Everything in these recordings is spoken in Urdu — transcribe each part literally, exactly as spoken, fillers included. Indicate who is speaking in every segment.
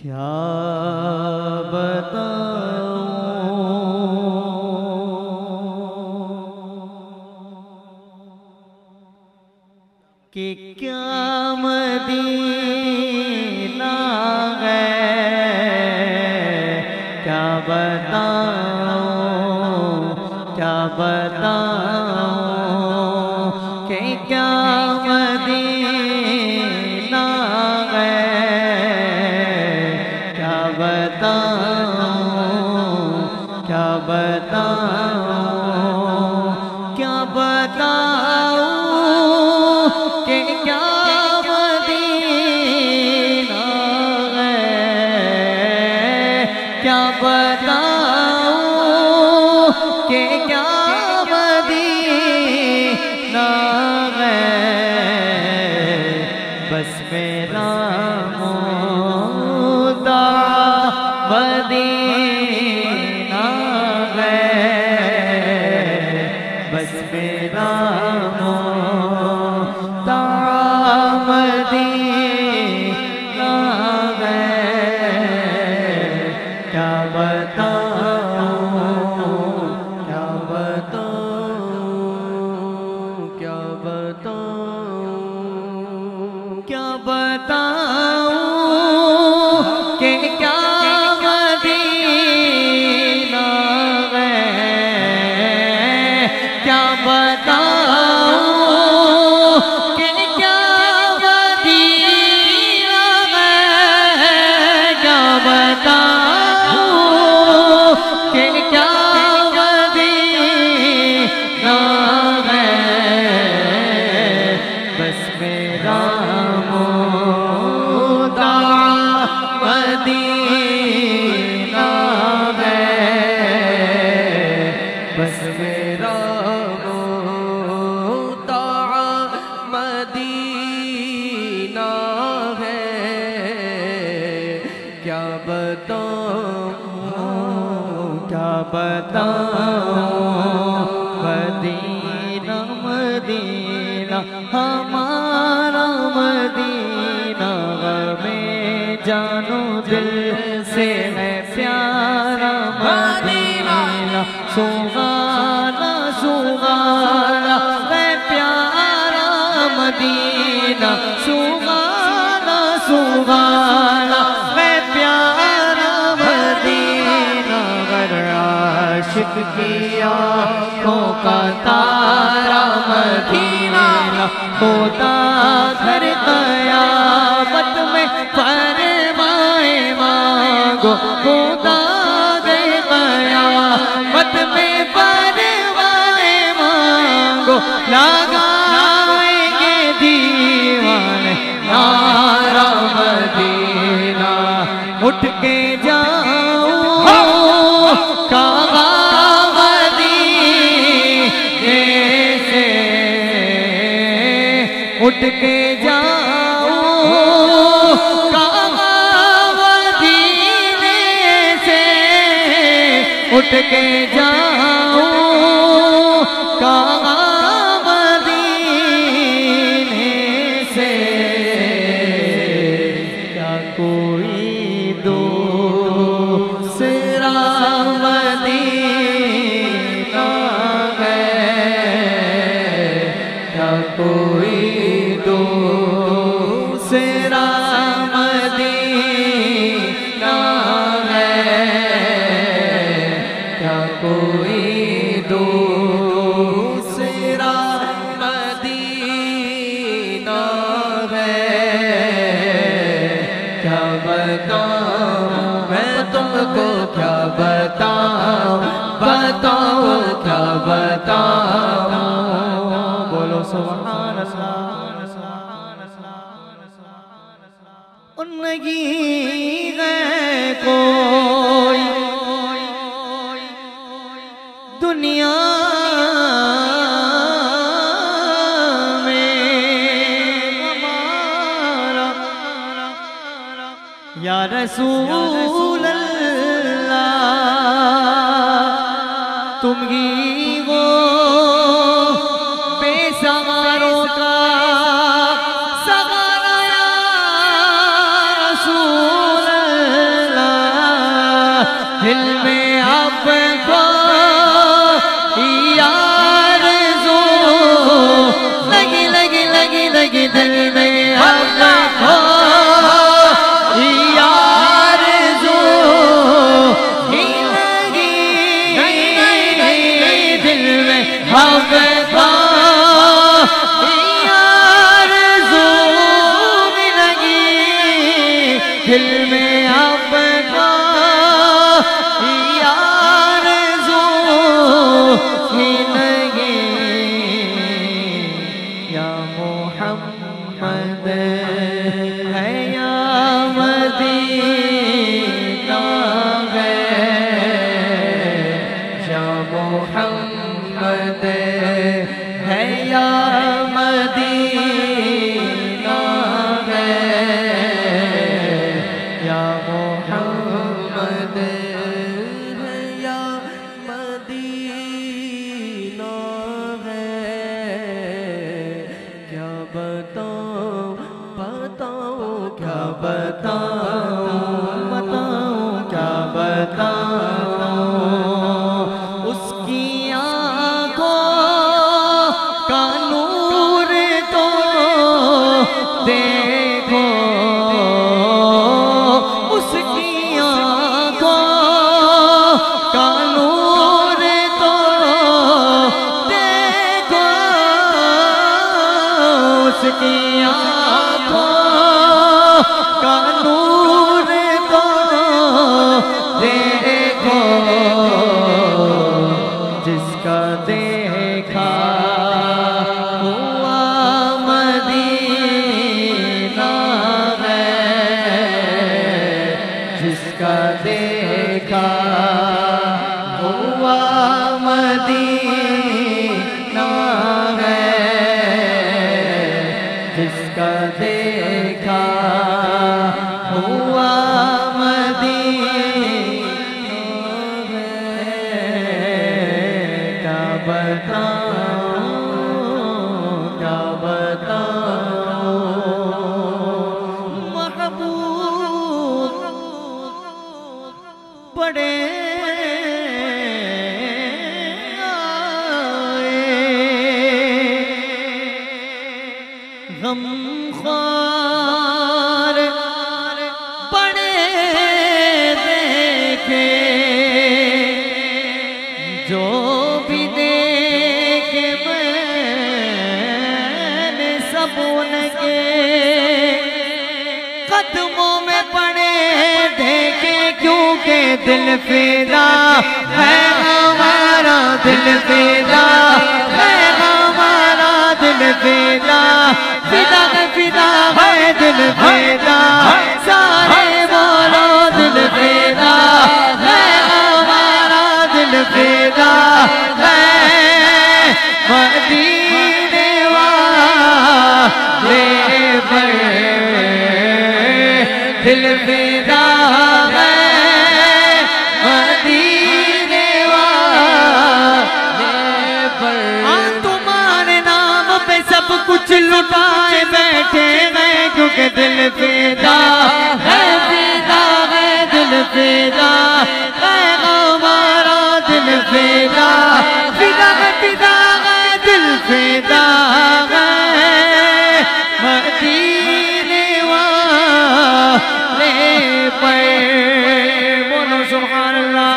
Speaker 1: کیا بتاؤں کہ کیا مدینہ ہے، کیا بتاؤں کیا بتاؤں کہ کیا مدینہ ہے، کیا بتاؤں کیا بتاؤں کیا بتاؤں کہ کیا مدینہ ہے، کیا بتاؤں کہ کیا مدینہ ہے، بس میرا مدعا مدینہ ہے، بس میرا مدعا مدینہ ہے، کیا بتاؤں کیا بتاؤں کیا بتاؤں کیا بتاؤں کہ کیا مدینہ ہے، کیا بتاؤں کہ کیا مدینہ ہے، کیا بتاؤں کہ کیا مدینہ ہے، بس میرا مدعا مدینہ ہے، بس میرا مدعا مدینہ ہے، کیا بتاؤں کیا بتاؤں مدینہ مدینہ ہمارا مدینہ ہمیں جانو دل سے ہے پیارا مدینہ، سبحانہ سبحانہ ہے پیارا مدینہ، سبحانہ سبحانہ ہے پیارا مدینہ، گر عاشق کی آنکھوں کا تارا مدینہ، ہوتا گھر قیامت میں فرمائے مانگو، ہوتا گھر قیامت میں فرمائے مانگو، لگائیں گے دیوانے نعرہ مدینہ، اٹھ کے جاؤں کعبہ مدینے سے، اٹھ کے جاؤں کعبہ مدینے سے، اٹھ کے جاؤں کعبہ مدینے سے، کیا کوئی دوسرا مدینہ ہے، کیا کوئی دوسرا مدینہ ہے، کیا کوئی دوسرا مدینہ ہے، کیا بتاؤں میں تم کو کیا بتاؤں، بتاؤ کیا بتاؤں، بولو سبحان اللہ، نہیں ہے کوئی دنیا میں ہمارا، یا رسول اللہ تم ہی وہ بے سہاروں کا سہارا، یا رسول اللہ لگی دل میں اب کو آرزو ہی لگی دل میں اب کو آرزو ہی لگی دل میں اب کو آرزو ہی لگی یا محمد ہے یا مدینہ ہے یا محمد ہے یا مدینہ ہے یا محمد ہے یا مدینہ ہے کیا بتاؤں بتاؤں کیا بتاؤں بتاؤں کیا بتاؤں اس کی آنکھوں کا نور تو دیکھو اس کی آنکھوں کا نور تو دیکھو اس کی آنکھوں کا نور تو دیکھو جس کا دیکھا ہوا مدینہ ہے جس کا دیکھا ہوا مدینہ ہے جس کا دیکھا ہوا مدینہ ہے کیا بتاؤں کیا بتاؤں محبوب بڑے غم خوار بڑے دیکھے جو بھی دیکھے میں نے سب ان کے قدموں میں پڑے دیکھے کیونکہ دل فدا ہے ہمارا دل فدا ہے ہمارا دل فدا فدا ہے فدا ہے دل فدا سارے بولو دل فدا ہے ہمارا دل فدا ہے مدینے والے پر دل فدا ہے مدینے والے پر تمہارے نام پہ سب کچھ لٹائے بیٹھے ہیں کیونکہ دل فدا ہے فدا ہے دل فدا ہے ہمارا دل فدا فدا ہے فدا ہے دل فدا ہے مدینے والے پر بولو سبحان اللہ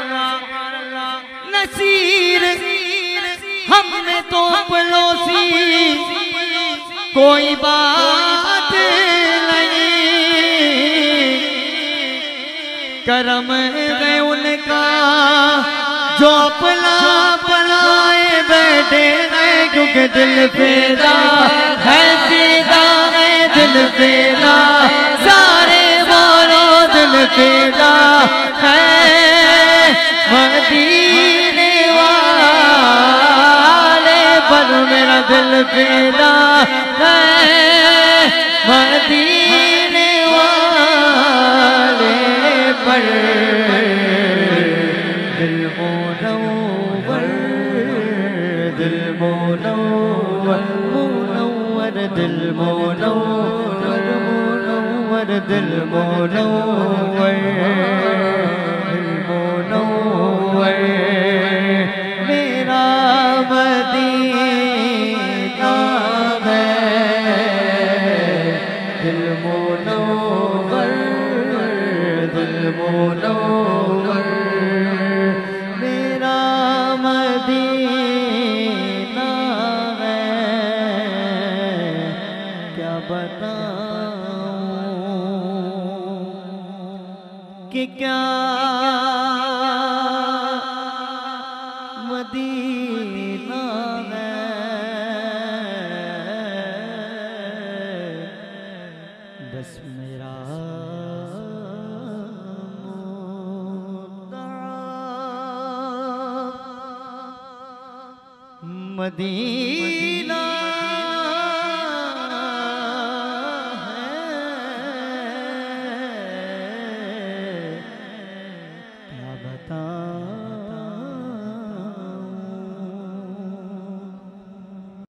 Speaker 1: نصیر ہم نے تو پلوسی کوئی بات نہیں کرم ہے ان کا جو اپنا پلائے بیٹھے ہیں کیونکہ دل فدا ہے فدا ہے دل فدا سارے بولو دل فدا ہے مدینے والے پر میرا دل فدا ہے مدینے والے پر دل منور دل منور منور دل منور منور دل منور دل منور میرا مدینہ ہے کہ کیا مدینہ ہے بس میرا مدینہ